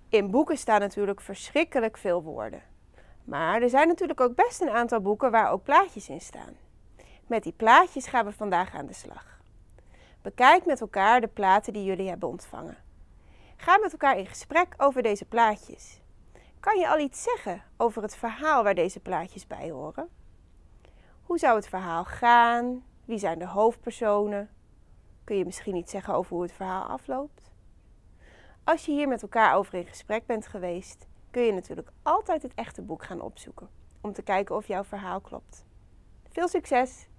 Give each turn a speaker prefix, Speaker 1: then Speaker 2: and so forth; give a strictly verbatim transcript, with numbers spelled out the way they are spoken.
Speaker 1: In boeken staan natuurlijk verschrikkelijk veel woorden. Maar er zijn natuurlijk ook best een aantal boeken waar ook plaatjes in staan. Met die plaatjes gaan we vandaag aan de slag. Bekijk met elkaar de platen die jullie hebben ontvangen. Ga met elkaar in gesprek over deze plaatjes. Kan je al iets zeggen over het verhaal waar deze plaatjes bij horen? Hoe zou het verhaal gaan? Wie zijn de hoofdpersonen? Kun je misschien iets zeggen over hoe het verhaal afloopt? Als je hier met elkaar over in gesprek bent geweest, kun je natuurlijk altijd het echte boek gaan opzoeken om te kijken of jouw verhaal klopt. Veel succes!